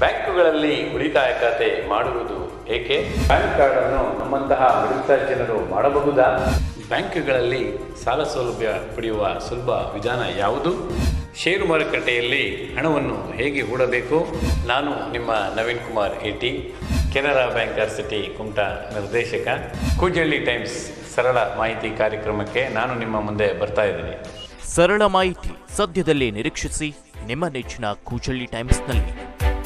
ಬ್ಯಾಂಕುಗಳಲ್ಲಿ ಉಳಿತಾಯ ಖಾತೆ ಮಾಡುವುದು ಏಕೆ? ಪ್ಯಾನ್ ಕಾರ್ಡ್ ಅನ್ನು ನಮ್ಮಂತಹ ಮಿಡಲ್ ಜನರು ಮಾಡಬಹುದಾ? ಬ್ಯಾಂಕುಗಳಲ್ಲಿ ಸಾಲ ಸೌಲಭ್ಯ ಪಡೆಯುವ ಸುಲಭ ವಿಧಾನ ಯಾವುದು? ಷೇರು ಮಾರುಕಟ್ಟೆಯಲ್ಲಿ ಹಣವನ್ನು ಹೇಗೆ ಹೂಡಬೇಕು? ನಾನು ನಿಮ್ಮ Naveen Kumar A T, Canara banker city Kumta ನಿರ್ದೇಶಕ. ಕೂಜಳ್ಳಿ ಟೈಮ್ಸ್ ಸರಳ ಮಾಹಿತಿ ಕಾರ್ಯಕ್ರಮಕ್ಕೆ ನಾನು ನಿಮ್ಮ ಮುಂದೆ ಬರ್ತಾ ಇದ್ದೀನಿ. ಸರಳ ಮಾಹಿತಿ ಸದ್ಯದಲ್ಲೇ ನಿರೀಕ್ಷಿಸಿ ನಿಮ್ಮ ನೆಚ್ಚಿನ ಕೂಜಳ್ಳಿ ಟೈಮ್ಸ್ನಲ್ಲಿ.